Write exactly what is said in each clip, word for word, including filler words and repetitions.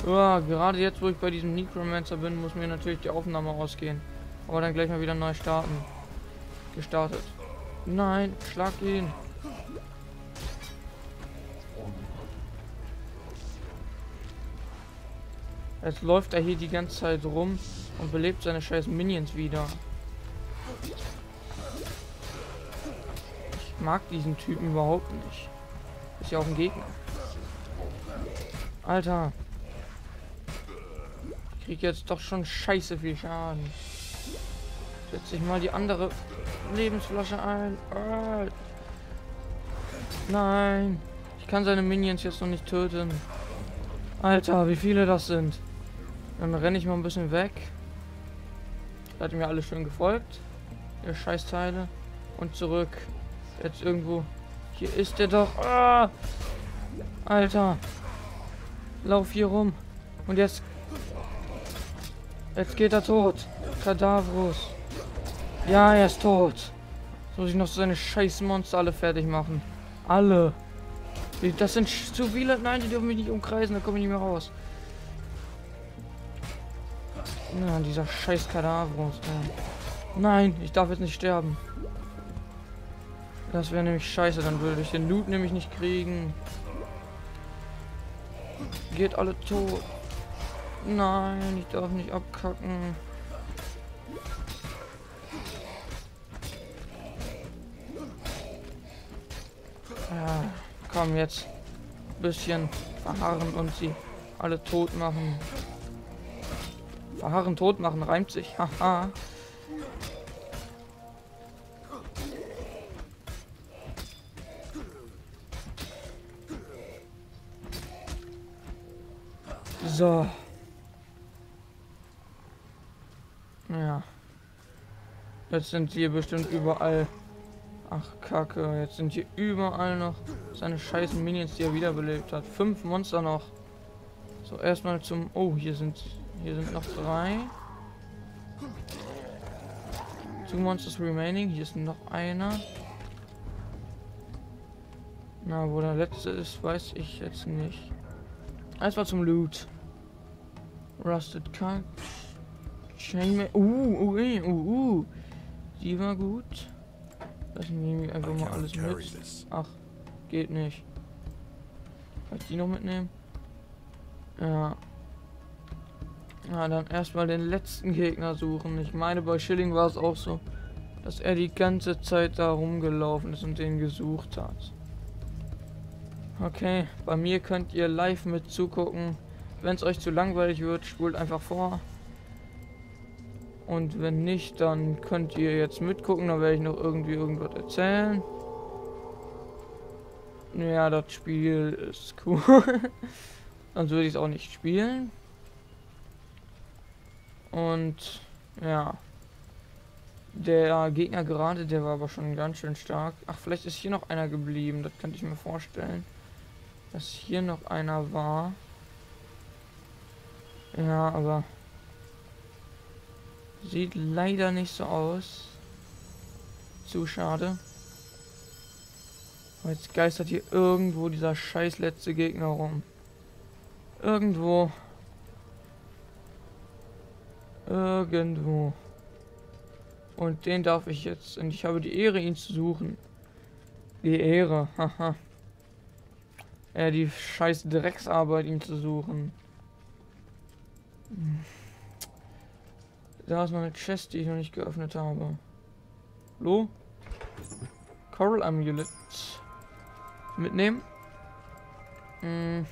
Ja, gerade jetzt, wo ich bei diesem Necromancer bin, muss mir natürlich die Aufnahme ausgehen. Aber dann gleich mal wieder neu starten. Gestartet. Nein, schlag ihn. Jetzt läuft er hier die ganze Zeit rum und belebt seine scheiß Minions wieder. Ich mag diesen Typen überhaupt nicht. Ist ja auch ein Gegner. Alter. Ich krieg jetzt doch schon scheiße viel Schaden. Setze ich mal die andere Lebensflasche ein. Ah. Nein. Ich kann seine Minions jetzt noch nicht töten. Alter, wie viele das sind. Dann renne ich mal ein bisschen weg. Seid ihr mir alle schön gefolgt? Ihr Scheißteile. Und zurück. Jetzt irgendwo. Hier ist der doch. Ah! Alter. Lauf hier rum. Und jetzt. Jetzt geht er tot. Kadavrus. Ja, er ist tot. Jetzt muss ich noch seine scheiß Monster alle fertig machen. Alle. Das sind zu viele. Nein, die dürfen mich nicht umkreisen. Da komme ich nicht mehr raus. Na, dieser scheiß Kadavrus. Nein, ich darf jetzt nicht sterben. Das wäre nämlich scheiße. Dann würde ich den Loot nämlich nicht kriegen. Geht alle tot. Nein, ich darf nicht abkacken. Ja, komm jetzt. Ein bisschen verharren und sie alle tot machen. Verharren, tot machen, reimt sich. Haha. So. Ja. Jetzt sind hier bestimmt überall. Ach, Kacke. Jetzt sind hier überall noch seine scheißen Minions, die er wiederbelebt hat. Fünf Monster noch. So, erstmal zum... Oh, hier sind... Hier sind noch drei. Two Monsters remaining. Hier ist noch einer. Na, wo der letzte ist, weiß ich jetzt nicht. Erstmal zum Loot. Rusted Cut. Chainmail. Uh, uh, uh, uh, uh. Die war gut. Lassen wir einfach mal alles mit. Ach, geht nicht. Kann ich die noch mitnehmen? Ja. Ja, dann erstmal den letzten Gegner suchen. Ich meine, bei Schilling war es auch so, dass er die ganze Zeit da rumgelaufen ist und den gesucht hat. Okay, bei mir könnt ihr live mit zugucken. Wenn es euch zu langweilig wird, spult einfach vor. Und wenn nicht, dann könnt ihr jetzt mitgucken. Da werde ich noch irgendwie irgendwas erzählen. Ja, das Spiel ist cool. Sonst würde ich es auch nicht spielen. Und ja. Der Gegner gerade, der war aber schon ganz schön stark. Ach, vielleicht ist hier noch einer geblieben. Das könnte ich mir vorstellen. Dass hier noch einer war. Ja, aber sieht leider nicht so aus. Zu schade. Aber jetzt geistert hier irgendwo dieser scheiß letzte Gegner rum. Irgendwo. Irgendwo. Und den darf ich jetzt. Und ich habe die Ehre, ihn zu suchen. Die Ehre, haha. Ja, die scheiß Drecksarbeit, ihn zu suchen. Da ist noch eine Chest, die ich noch nicht geöffnet habe. Hallo? Coral Amulet. Mitnehmen? Hm.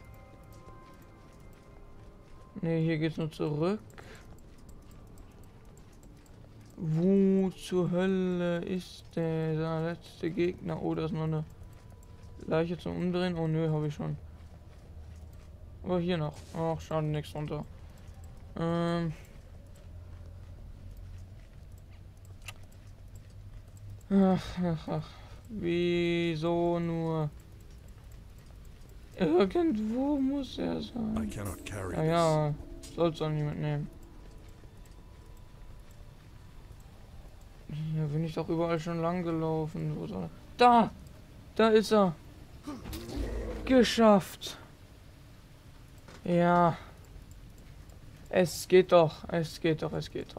Ne, hier geht's nur zurück. Wo zur Hölle ist der, der letzte Gegner? Oh, da ist noch eine Leiche zum Umdrehen. Oh nö, habe ich schon. Aber hier noch. Ach, schade, nichts runter. Ähm. Ach, ach, ach. Wieso nur? Irgendwo muss er sein. Ja, ja. Soll's auch nicht mitnehmen. Hier bin ich doch überall schon lang gelaufen. Wo soll er? Da! Da ist er! Geschafft! Ja. Es geht doch, es geht doch, es geht doch.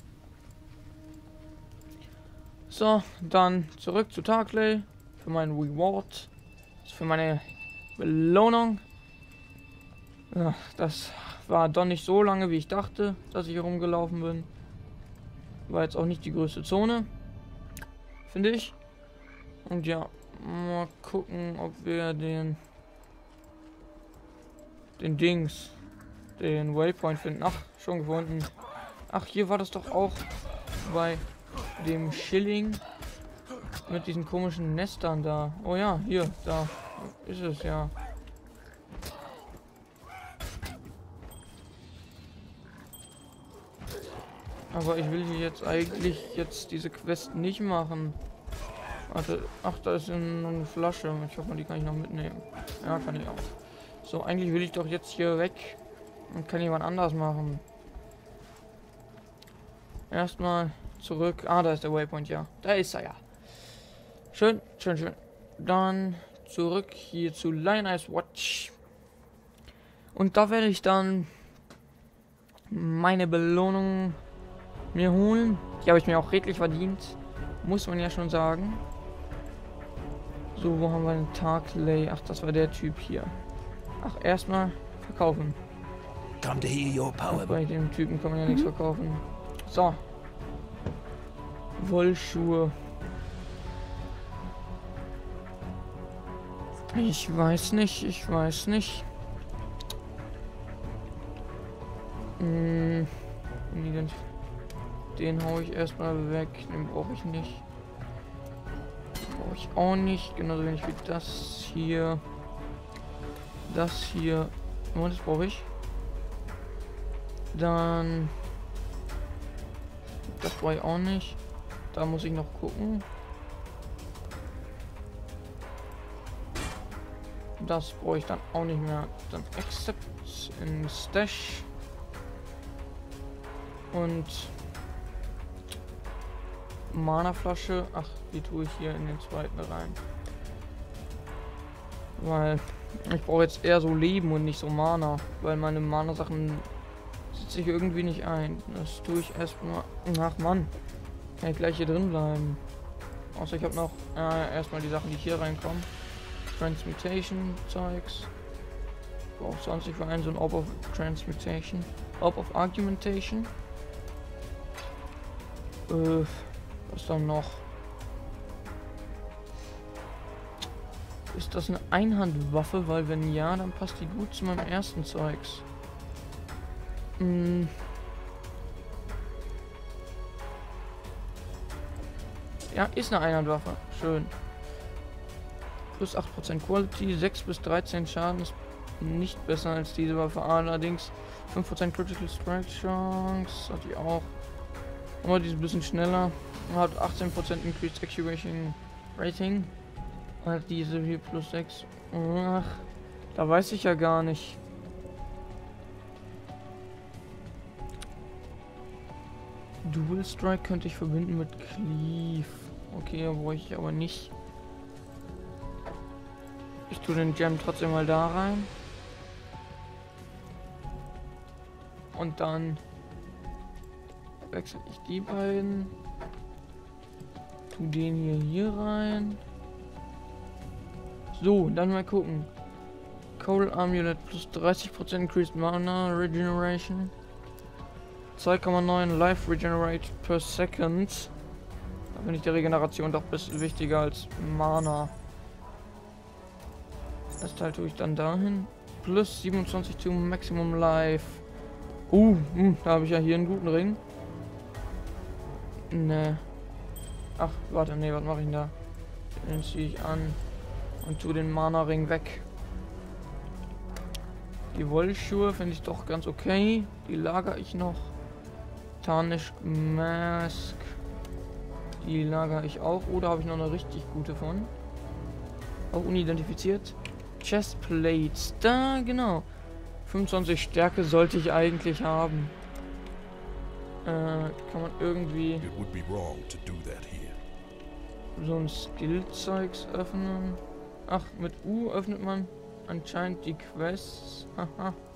So, dann zurück zu Tarkley für meinen Reward, für meine Belohnung. Ja, das war doch nicht so lange, wie ich dachte, dass ich hier rumgelaufen bin. War jetzt auch nicht die größte Zone, finde ich. Und ja, mal gucken, ob wir den den Dings, den Waypoint finden. Ach, schon gefunden. Ach, hier war das doch auch bei dem Schilling mit diesen komischen Nestern da. Oh ja, hier, da ist es ja. Aber ich will hier jetzt eigentlich jetzt diese Quest nicht machen. Warte, ach, da ist eine Flasche. Ich hoffe, die kann ich noch mitnehmen. Ja, kann ich auch. So, eigentlich will ich doch jetzt hier weg und kann jemand anders machen. Erstmal zurück. Ah, da ist der Waypoint, ja. Da ist er ja. Schön, schön, schön. Dann zurück hier zu Lion Eyes Watch. Und da werde ich dann meine Belohnung mir holen. Die habe ich mir auch redlich verdient. Muss man ja schon sagen. So, wo haben wir den Tarkley? Ach, das war der Typ hier. Ach, erstmal verkaufen. Come to hear your power. Bei dem Typen kann man ja nichts verkaufen. So. Wollschuhe. Ich weiß nicht, ich weiß nicht. Hm, den, den hau ich erstmal weg. Den brauche ich nicht. Brauche ich auch nicht. Genauso wenig wie das hier. Das hier. Oh, das brauche ich. Dann. Das brauche ich auch nicht. Da muss ich noch gucken. Das brauche ich dann auch nicht mehr. Dann Accept in Stash. Und Mana-Flasche. Ach, die tue ich hier in den zweiten rein. Weil ich brauche jetzt eher so Leben und nicht so Mana. Weil meine Mana-Sachen setze ich irgendwie nicht ein. Das tue ich erstmal. Ach Mann. Kann ich gleich hier drin bleiben. Außer ich habe noch äh, erstmal die Sachen, die hier reinkommen. Transmutation Zeugs. Brauche zwanzig für einen so ein Orb of Transmutation. Orb of Argumentation. Äh, was dann noch? Ist das eine Einhandwaffe? Weil wenn ja, dann passt die gut zu meinem ersten Zeugs. Hm. Ja, ist eine Einhandwaffe. Schön. Plus acht Prozent Quality, sechs bis dreizehn Schaden ist nicht besser als diese Waffe. Allerdings fünf Prozent Critical Strike Chance hat die auch. Aber die ist ein bisschen schneller. Hat achtzehn Prozent Increased Accuracy Rating. Hat diese hier plus sechs. Ach, da weiß ich ja gar nicht. Dual Strike könnte ich verbinden mit Cleave. Okay, brauche ich aber nicht. Ich tue den Gem trotzdem mal da rein. Und dann wechsle ich die beiden. Tu den hier hier rein. So, dann mal gucken. Cold Amulet plus dreißig Prozent Increased Mana Regeneration. zwei Komma neun Life Regenerate per Second. Da finde ich die Regeneration doch bisschen wichtiger als Mana. Das Teil tue ich dann dahin. Plus siebenundzwanzig to Maximum Life. Uh, mh, da habe ich ja hier einen guten Ring. Ne. Ach, warte, ne, was mache ich denn da? Den ziehe ich an und tue den Mana-Ring weg. Die Wollschuhe finde ich doch ganz okay. Die lagere ich noch. Tarnished Mask. Die lagere ich auch. Oder habe ich noch eine richtig gute von? Auch unidentifiziert. Chestplates. Da, genau. fünfundzwanzig Stärke sollte ich eigentlich haben. Äh, kann man irgendwie so ein Skill-Zeugs öffnen. Ach, mit U öffnet man anscheinend die Quests. Haha.